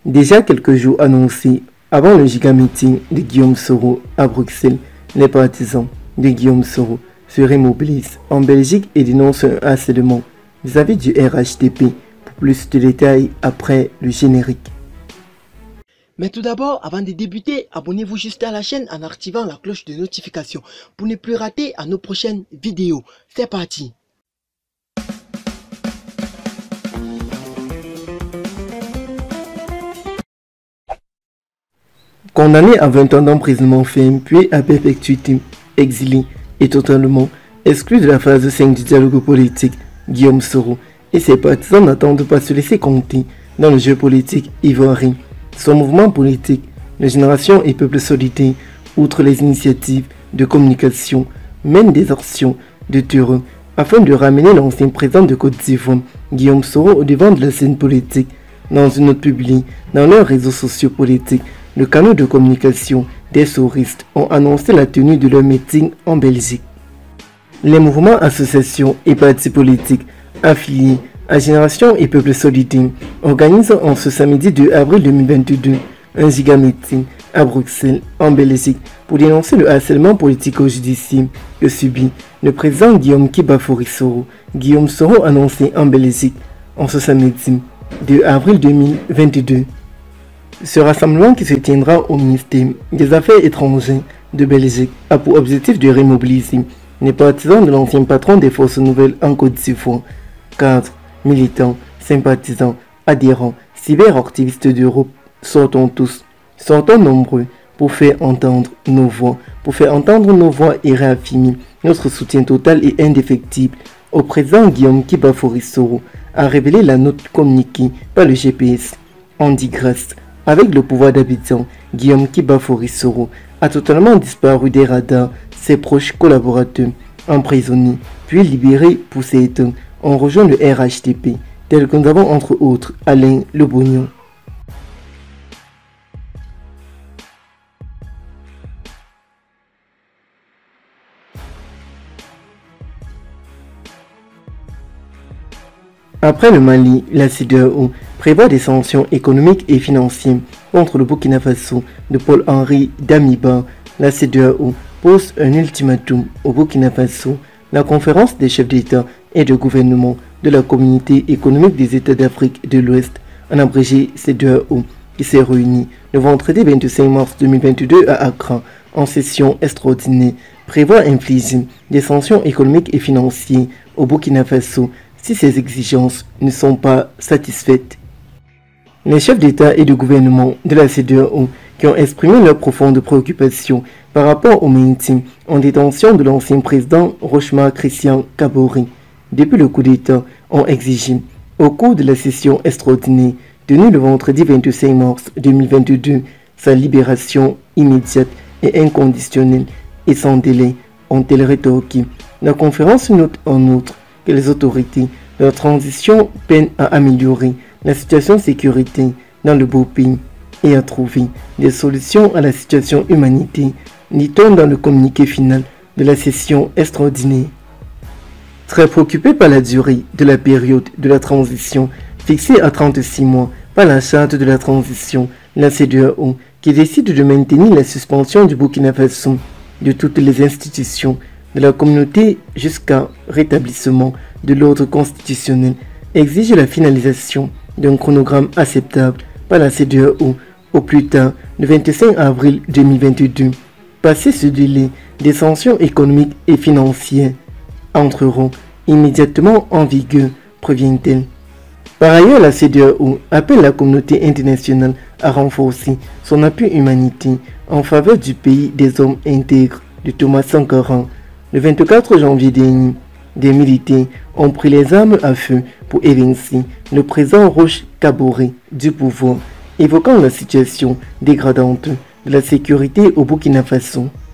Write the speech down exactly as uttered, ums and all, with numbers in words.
Déjà quelques jours annoncés avant le giga-meeting de Guillaume Soro à Bruxelles, les partisans de Guillaume Soro se remobilisent en Belgique et dénoncent un harcèlement vis-à-vis du R H D P. Pour plus de détails après le générique. Mais tout d'abord, avant de débuter, abonnez-vous juste à la chaîne en activant la cloche de notification pour ne plus rater à nos prochaines vidéos. C'est parti! Condamné à vingt ans d'emprisonnement ferme puis à perpétuité, exilé et totalement exclu de la phase cinq du dialogue politique, Guillaume Soro et ses partisans n'attendent pas se laisser compter dans le jeu politique ivoirien. Son mouvement politique, la Génération et Peuple Solidaire, outre les initiatives de communication, mène des actions de terrain afin de ramener l'ancien président de Côte d'Ivoire, Guillaume Soro, au devant de la scène politique. Dans une note publiée dans leurs réseaux sociaux politiques, le canal de communication des soristes ont annoncé la tenue de leur meeting en Belgique. Les mouvements, associations et partis politiques affiliés à Génération et Peuple Solidaire organisent en ce samedi deux avril deux mille vingt-deux un giga-meeting à Bruxelles, en Belgique, pour dénoncer le harcèlement politico-judiciaire que subit le président Guillaume Kibafori Soro. Guillaume Soro annoncé en Belgique en ce samedi deux avril deux mille vingt-deux. Ce rassemblement qui se tiendra au ministère des Affaires étrangères de Belgique a pour objectif de remobiliser les partisans de l'ancien patron des forces nouvelles en Côte d'Ivoire, cadres, militants, sympathisants, adhérents, cyberactivistes d'Europe. Sortons tous, sortons nombreux pour faire entendre nos voix, pour faire entendre nos voix et réaffirmer notre soutien total et indéfectible au président Guillaume Kibafori Soro, a révélé la note communiquée par le G P S. En disgrâce, avec le pouvoir d'Abidjan, Guillaume Kibafori Soro a totalement disparu des radars. Ses proches collaborateurs, emprisonnés, puis libérés pour certains, ont rejoint le R H D P, tel que nous avons entre autres Alain Le Bognon. Après le Mali, la C E D E A O prévoit des sanctions économiques et financières contre le Burkina Faso de Paul-Henri Damiba. La C E D E A O pose un ultimatum au Burkina Faso. La conférence des chefs d'État et de gouvernement de la Communauté économique des États d'Afrique de l'Ouest, en abrégé C E D E A O, qui s'est réunie le vendredi vingt-cinq mars deux mille vingt-deux à Accra en session extraordinaire, prévoit infliger des sanctions économiques et financières au Burkina Faso si ces exigences ne sont pas satisfaites. Les chefs d'État et de gouvernement de la C E D E A O qui ont exprimé leur profonde préoccupation par rapport au maintien en détention de l'ancien président Rochmar Christian Kabore depuis le coup d'État ont exigé, au cours de la session extraordinaire tenue le vendredi vingt-cinq mars deux mille vingt-deux, sa libération immédiate et inconditionnelle et sans délai, ont-elles rétorqué. La conférence note en outre que les autorités de la transition peinent à améliorer la situation sécuritaire dans le beau pays et à trouver des solutions à la situation humanitaire, dit-on dans le communiqué final de la session extraordinaire. Très préoccupé par la durée de la période de la transition, fixée à trente-six mois par la charte de la transition, la C E D E A O, qui décide de maintenir la suspension du Burkina Faso de toutes les institutions de la communauté jusqu'à rétablissement de l'ordre constitutionnel, exige la finalisation d'un chronogramme acceptable par la C E D E A O au plus tard le vingt-cinq avril deux mille vingt-deux. Passé ce délai, des sanctions économiques et financières entreront immédiatement en vigueur, prévient-elle. Par ailleurs, la C E D E A O appelle la communauté internationale à renforcer son appui humanitaire en faveur du pays des hommes intègres de Thomas Sankara. Le vingt-quatre janvier dernier, des militaires ont pris les armes à feu pour évincer le président Roch Kabore du pouvoir, évoquant la situation dégradante de la sécurité au Burkina Faso.